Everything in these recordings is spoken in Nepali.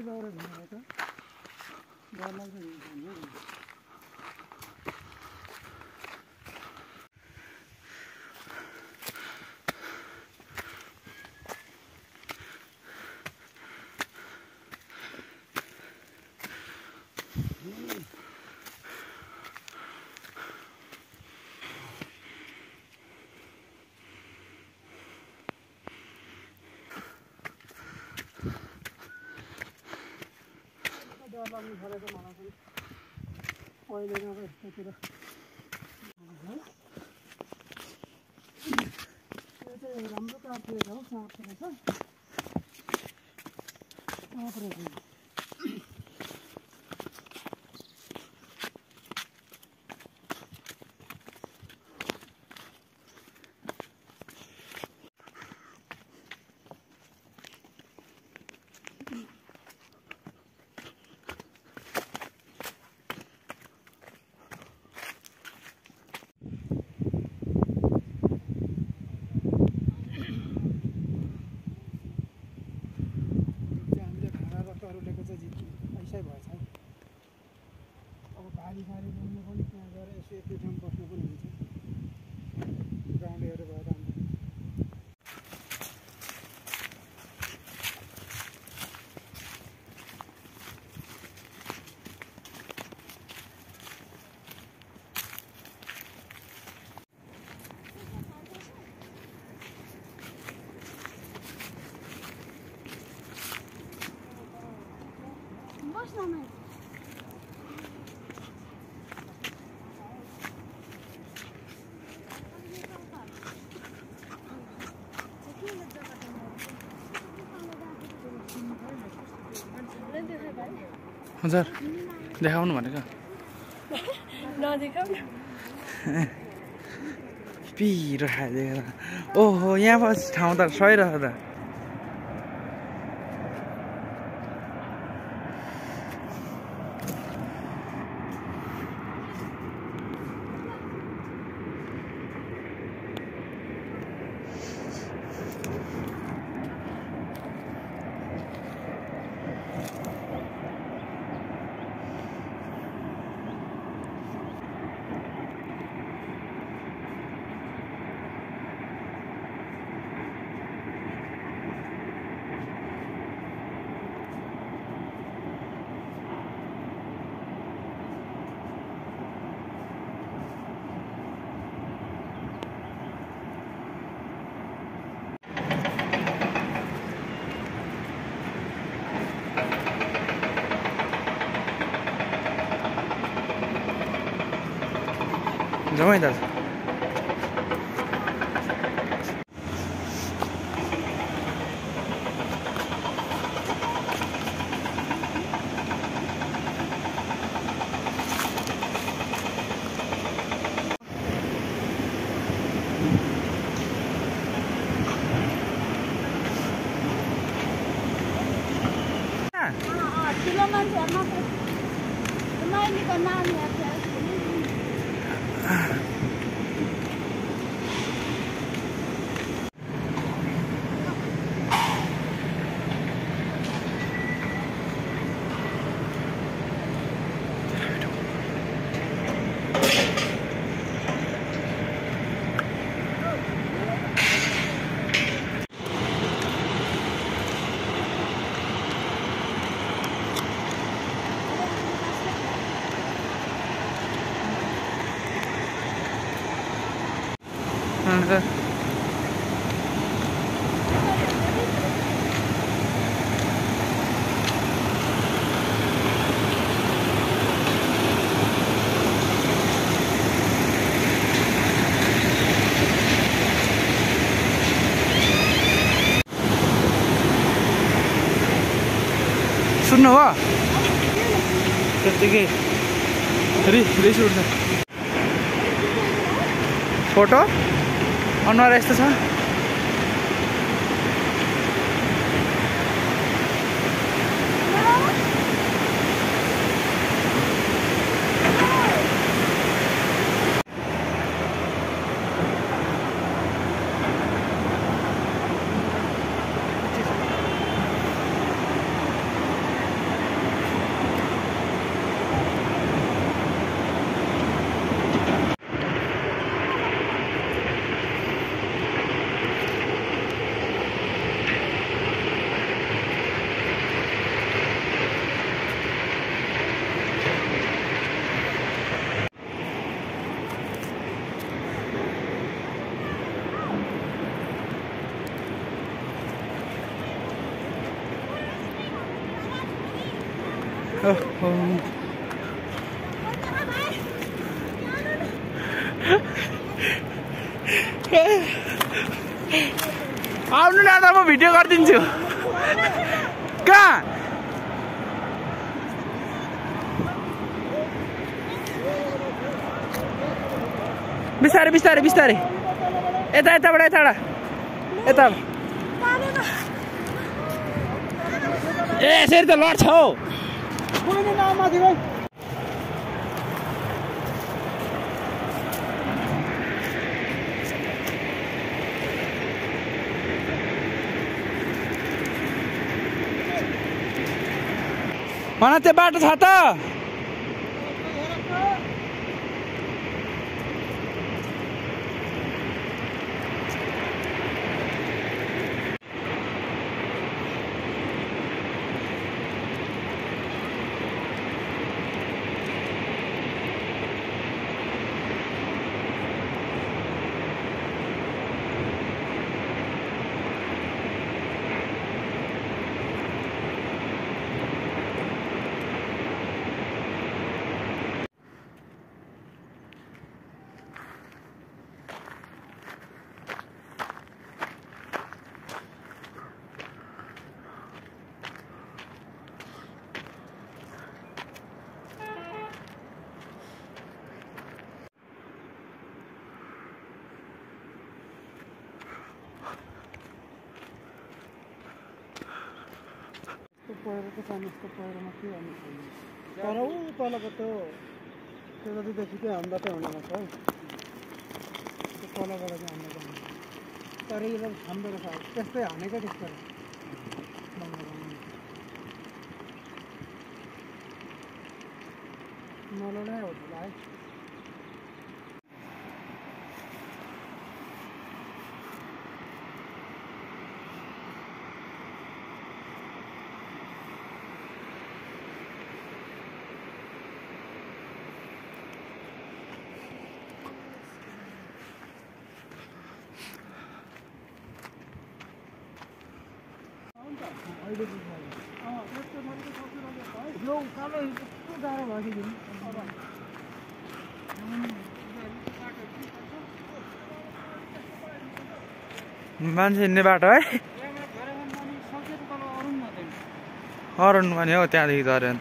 दाउरा भित्र त डर लाग्छ नि डर लाग्नु छोडेको मलाई पनि पहिले नै यस्तोतिर यो चाहिँ राम्रो काठ रहेछ हौ साँप रहेछ साँप रहेछ पैसै भएछ अब भारी भारी बोल्नु पनि त्यहाँ गएर यसो एकै ठाउँ बस्नु पनि हुन्छ गाउँलेहरू भएर हजुर देखाउनु भनेको नदेखाउ पिरो खाइदिएर ओहो यहाँ बस ठाउँ त सही रहेछ त जमाई दाजु ठुलो मान्छेहरूमा नानीको नानीहरू सुन्नु हो त्यतिकै रिस उठ्छ फोटो अनुहार यस्तो छ ओहो आउनु न त म भिडियो गरिदिन्छु कहाँ बिस्तारै बिस्तारै बिस्तारै यता यताबाट यताबाट यता ए यसरी त लड्छ हौ भन त्यो बाटो छ त पहिरोको सानिसको पहिरोमा के गर्नु छैन तर ऊ तलको त्यो नदीदेखि चाहिँ हाम्रोबाटै हुने रहेछ हौ त्यो तलबाट चाहिँ हाम्रो तर यो हाम्रो रहेछ त्यस्तै हानेको त्यस्तो नलडाइ हो होला है यो उकालो यस्तो गाह्रो भयो कि मान्छे हिँड्ने बाटो है हरन भने हो त्यहाँदेखि झऱ्यो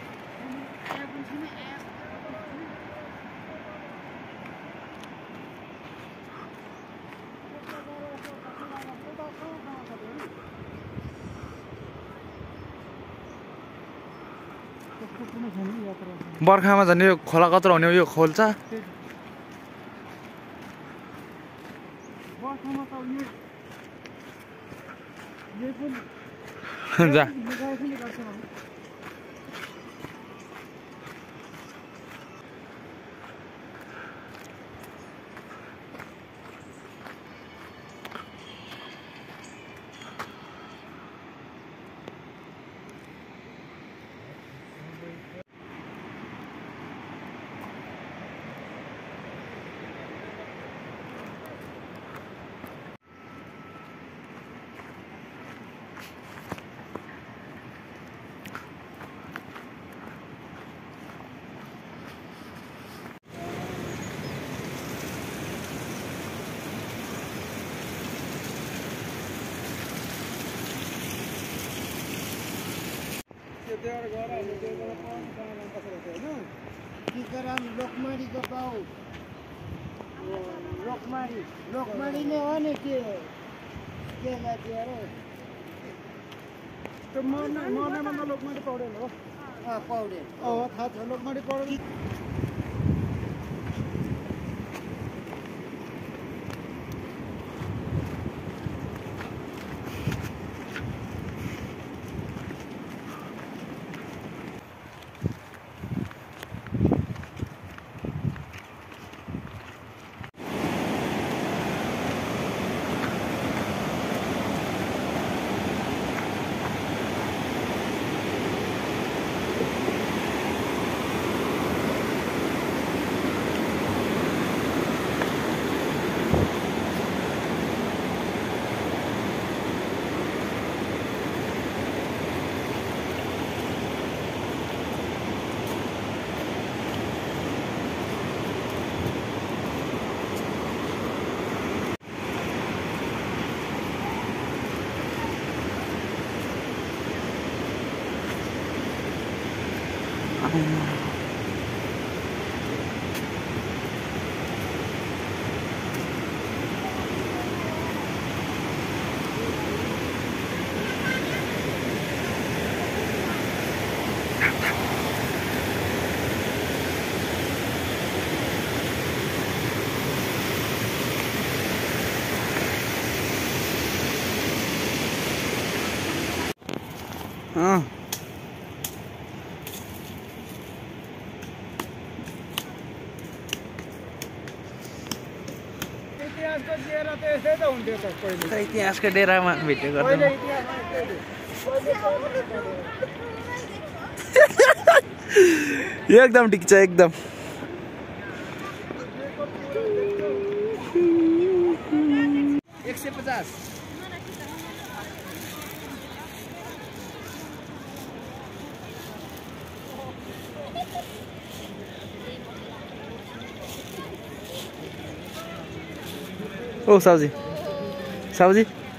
बर्खामा झन् यो खोला कत्रो हुने यो खोल्छ जा लोकमारीको गाउँ लोकमारी नै हो नि के लाग्यो अरे त्यो मर्नेमा लोकमारी पौडेल हो पौडेल थाहा छ लोकमारी पौडेल इतिहासको डेरामा भेटेको एकदम ठिक छ एकदम ओ साउजी साउजी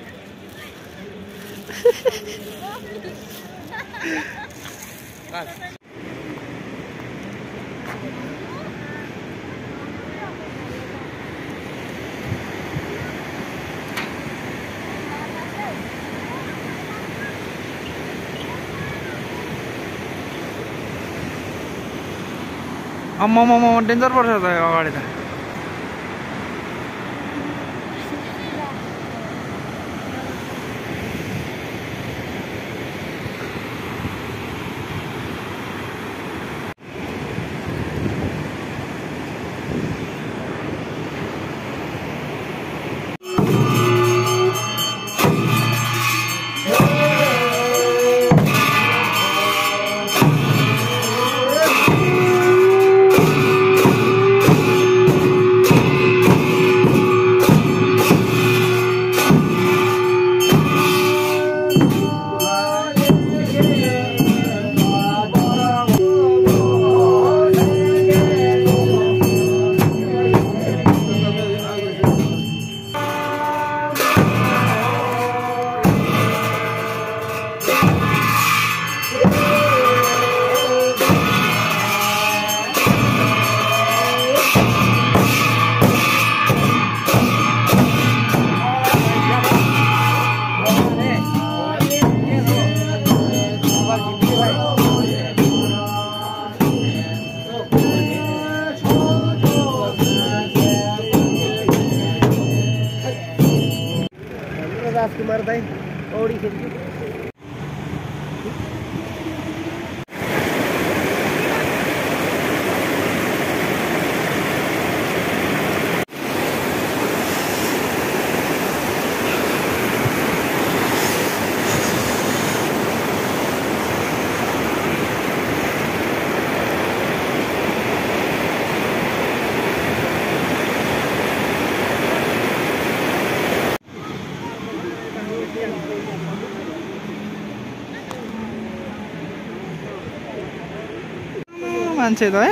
अम्म डेन्जर पर्छ त अगाडि त राजकुमार भाइ पौडी खेल्छु मान्छे त है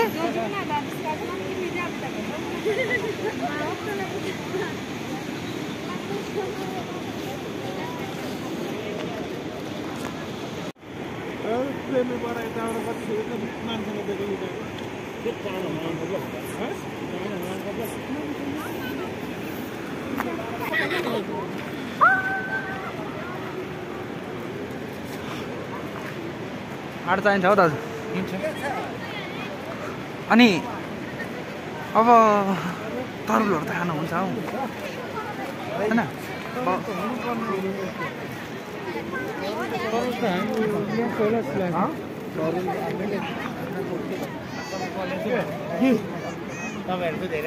आठ चाहिन्छ हौ दाजु अनि अब तरुलहरू त खानुहुन्छ हौ हैन तपाईहरुको धेरै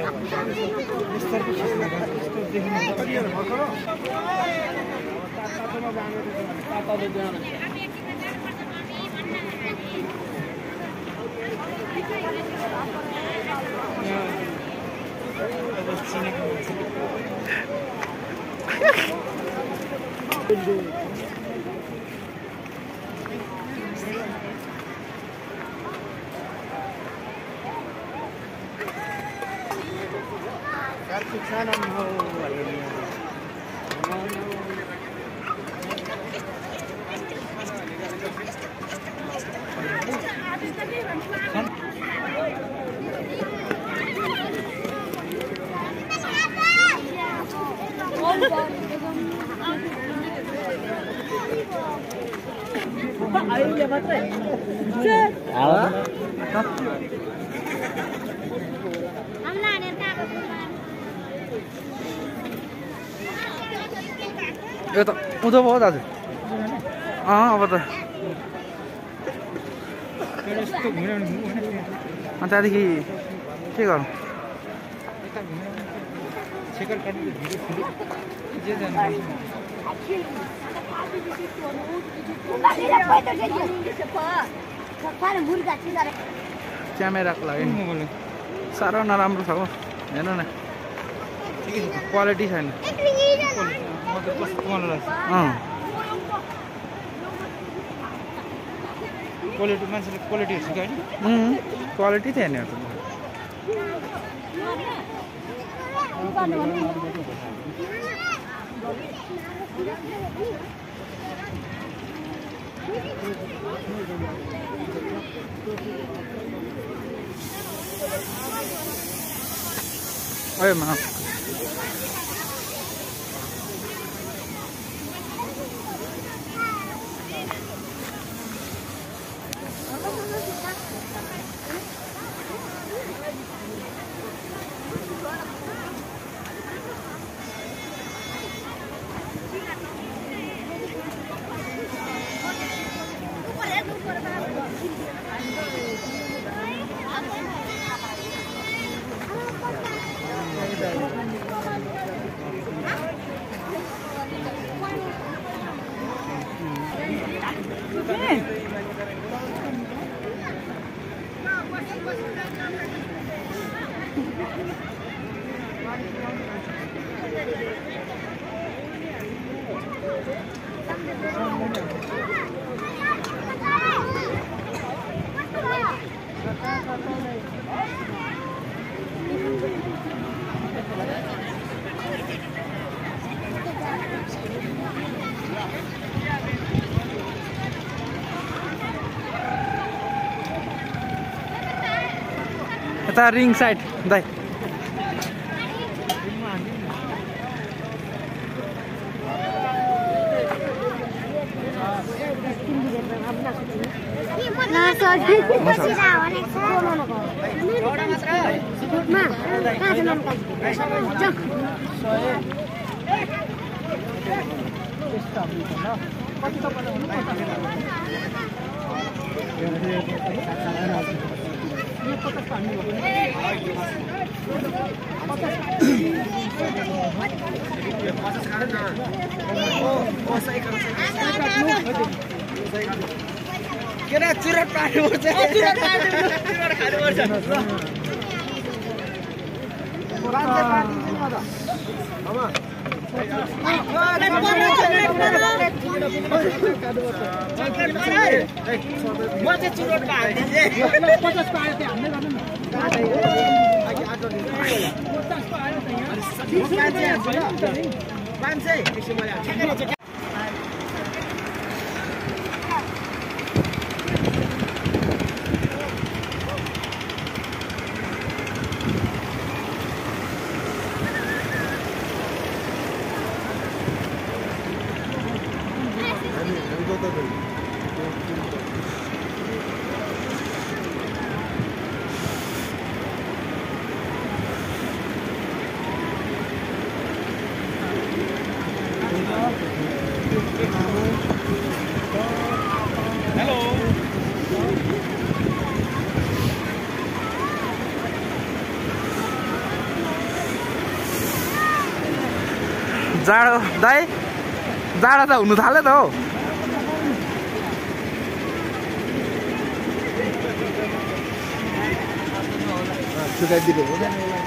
यो त उँधो भयो दाजु अब त अनि त्यहाँदेखि के गरौँ क्यामेराको लागि साह्रो नराम्रो छ हो हेर्नु न क्वालिटी छैन क्वालिटी मान्छेले क्वालिटी हेर्छ कि होइन क्वालिटी थिएन ओए मा यता रिङ साइड दाइ केरा चुरोट पार्नुपर्छ चुरोट खानुपर्छ म चाहिँ चुरोटमा हालिदिन्छु 50 को आयो त्यो हाल्दै गर्नु न जाडो दाइ जाडो त हुनु थाल्यो त हौ सुकाइदिनु